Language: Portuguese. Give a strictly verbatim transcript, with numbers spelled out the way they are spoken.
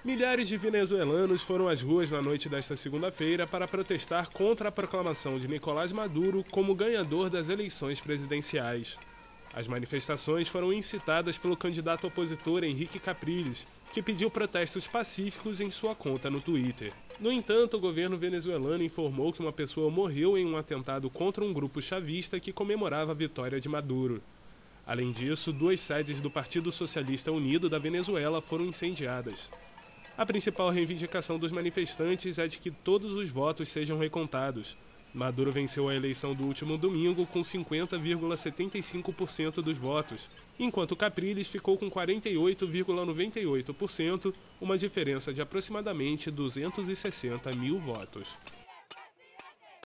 Milhares de venezuelanos foram às ruas na noite desta segunda-feira para protestar contra a proclamação de Nicolás Maduro como ganhador das eleições presidenciais. As manifestações foram incitadas pelo candidato opositor Henrique Capriles, que pediu protestos pacíficos em sua conta no Twitter. No entanto, o governo venezuelano informou que uma pessoa morreu em um atentado contra um grupo chavista que comemorava a vitória de Maduro. Além disso, duas sedes do Partido Socialista Unido da Venezuela foram incendiadas. A principal reivindicação dos manifestantes é de que todos os votos sejam recontados. Maduro venceu a eleição do último domingo com cinquenta vírgula setenta e cinco por cento dos votos, enquanto Capriles ficou com quarenta e oito vírgula noventa e oito por cento, uma diferença de aproximadamente duzentos e sessenta mil votos.